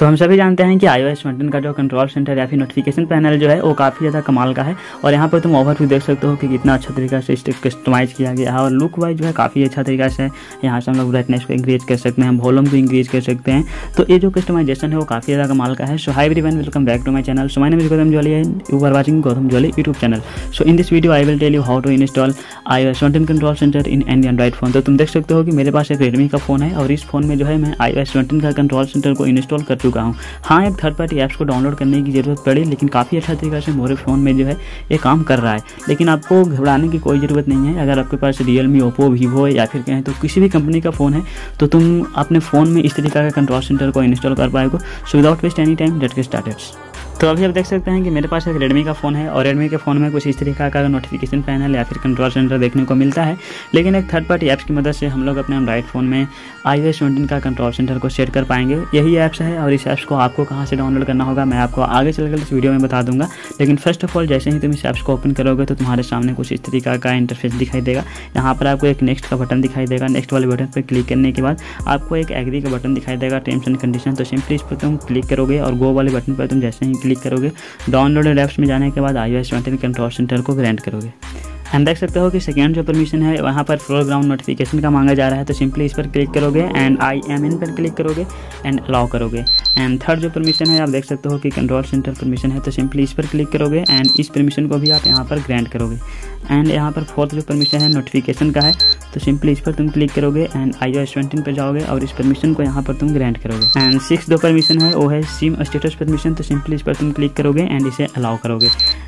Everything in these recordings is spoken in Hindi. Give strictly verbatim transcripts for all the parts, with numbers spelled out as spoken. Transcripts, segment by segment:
तो हम सभी जानते हैं कि iOS सेवनटीन का जो कंट्रोल सेंटर या फिर नोटिफिकेशन पैनल जो है वो काफ़ी ज़्यादा कमाल का है। और यहाँ पर तुम ओवरव्यू देख सकते हो कि कितना अच्छा तरीका से इसे कस्टमाइज़ किया गया है और लुक वाइज जो है काफ़ी अच्छा तरीका से यहाँ से हम लोग ब्राइटनेस को इंक्रीज कर सकते हैं, वॉल्यूम को इंक्रीज कर सकते हैं। तो ये जो कस्टमाइजेशन है वो काफ़ी ज़्यादा कमाल का है। So hi everyone, welcome back to my channel. So my name is Gautam Jolly and you are watching Gautam Jolly YouTube channel. So in this video I will tell you how to install iOS seventeen control centre in any Android phone. तो तुम देख सकते हो कि मेरे पास एक रेडमी का फ़ोन है और इस फोन में जो है मैं iOS सेवनटीन का कंट्रोल सेंटर को इंस्टॉल कर चुका हूँ। हाँ, एक थर्ड पार्टी ऐप्स को डाउनलोड करने की ज़रूरत पड़ी, लेकिन काफ़ी अच्छा तरीका से मेरे फ़ोन में जो है ये काम कर रहा है। लेकिन आपको घबराने की कोई ज़रूरत नहीं है। अगर आपके पास रियलमी, ओप्पो, वीवो या फिर कहें तो किसी भी कंपनी का फ़ोन है तो तुम अपने फ़ोन में इस तरीका का कंट्रोल सेंटर को इंस्टॉल कर पाएगो। So without waste any time let's get started. तो अभी आप देख सकते हैं कि मेरे पास एक रेडमी का फ़ोन है और रेडमी के फ़ोन में कुछ इस तरीका का नोटिफिकेशन पैनल या फिर कंट्रोल सेंटर देखने को मिलता है। लेकिन एक थर्ड पार्टी ऐप्स की मदद से हम लोग अपने एंड्रॉइड फ़ोन में iOS सेवनटीन का कंट्रोल सेंटर को सेट कर पाएंगे। यही ऐप्स है और इस ऐप्स को आपको कहाँ से डाउनलोड करना होगा मैं आपको आगे चलकर इस वीडियो में बता दूंगा। लेकिन फर्स्ट ऑफ ऑल जैसे ही तुम इस ऐप्स को ओपन करोगे तो तुम्हारे सामने कुछ इस तरीका का इंटरफेस दिखाई देगा। यहाँ पर आपको एक नेक्स्ट का बटन दिखाई देगा। नेक्स्ट वाले बटन पर क्लिक करने के बाद आपको एक एग्री का बटन दिखाई देगा, टर्म्स एंड कंडीशन। तो सिंपली इस पर तुम क्लिक करोगे और गो वाले बटन पर तुम जैसे ही क्लिक करोगे डाउनलोडेड ऐप्स में जाने के बाद iOS सेवनटीन कंट्रोल सेंटर को ग्रांट करोगे। एंड देख सकते हो कि सेकेंड जो परमिशन है वहाँ पर फोरग्राउंड नोटिफिकेशन का मांगा जा रहा है। तो सिंपली इस पर क्लिक करोगे एंड आई एम इन पर क्लिक करोगे एंड अलाउ करोगे। एंड थर्ड जो परमिशन है आप देख सकते हो कि कंट्रोल सेंटर परमिशन है। तो सिंपली इस पर क्लिक करोगे एंड इस परमिशन को भी आप यहाँ पर ग्रांट करोगे। एंड यहाँ पर फोर्थ जो परमिशन है नोटिफिकेशन का है तो सिंपली इस पर तुम क्लिक करोगे एंड iOS सेवनटीन पर जाओगे और इस परमिशन को यहाँ पर तुम ग्रांट करोगे। एंड सिक्स जो परमिशन है वो है सिम स्टेटस परमिशन। तो सिंपली इस पर तुम क्लिक करोगे एंड इसे अलाउ करोगे।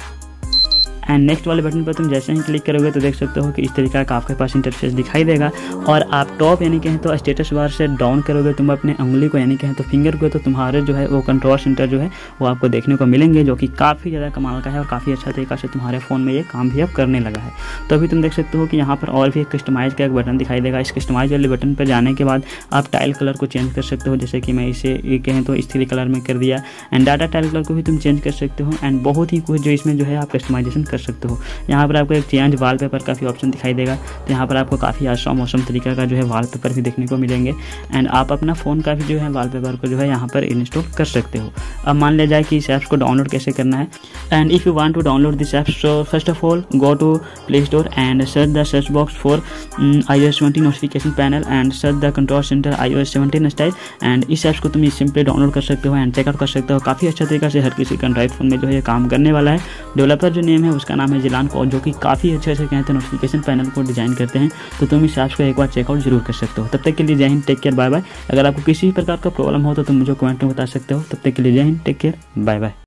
एंड नेक्स्ट वाले बटन पर तुम जैसे ही क्लिक करोगे तो देख सकते हो कि इस तरीका का आपके पास इंटरफेस दिखाई देगा। और आप टॉप यानी कहें तो स्टेटस बार से डाउन करोगे तुम अपने उंगली को यानी कहें तो फिंगर को, तो तुम्हारे जो है वो कंट्रोल सेंटर जो है वो आपको देखने को मिलेंगे, जो कि काफ़ी ज़्यादा कमाल का है और काफ़ी अच्छा तरीका से तुम्हारे फ़ोन में ये काम भी अब करने लगा है। तो अभी तुम देख सकते हो कि यहाँ पर और भी एक कस्टमाइज़ का एक बटन दिखाई देगा। इस कस्टमाइज वाले बटन पर जाने के बाद आप टाइल कलर को चेंज कर सकते हो, जैसे कि मैं इसे ये कहें तो इस थ्री कलर में कर दिया। एंड डाटा टाइल कलर को भी तुम चेंज कर सकते हो। एंड बहुत ही कुछ जो इसमें जो है आप कस्टमाइजेशन कर सकते हो। यहाँ पर आपको एक चेंज वॉलपेपर का भी ऑप्शन दिखाई देगा। तो यहाँ पर आपको काफ़ी अच्छा मौसम तरीका का जो है वॉलपेपर भी देखने को मिलेंगे। एंड आप अपना फ़ोन का भी जो है वॉलपेपर को जो है यहाँ पर इंस्टॉल कर सकते हो। अब मान लिया जाए कि इस ऐप्स को डाउनलोड कैसे करना है। And if you want to download this app so first of all go to Play Store and search the search box for iOS seventeen notification panel and search the control centre iOS seventeen style. And इस ऐप्स को तुम सिंपली डाउनलोड कर सकते हो एंड चेकआउट कर सकते हो। काफ़ी अच्छा तरीका से हर किसी एंड्रॉइड फोन में जो है काम करने वाला है। डेवलपर जो नेम है उसका नाम है जिलान को, जो कि काफ़ी अच्छे अच्छे कहते हैं नोटिफिकेशन पैनल को डिजाइन करते हैं। तो तुम इस ऐप्स को एक बार चेकआउट जरूर कर सकते हो। तब तक के लिए Jai Hind, take care, bye bye. अगर आपको किसी प्रकार का प्रॉब्लम हो तो तुम मुझे कमेंट में बता सकते हो। तब तक के लिए Jai Hind, take care, bye bye.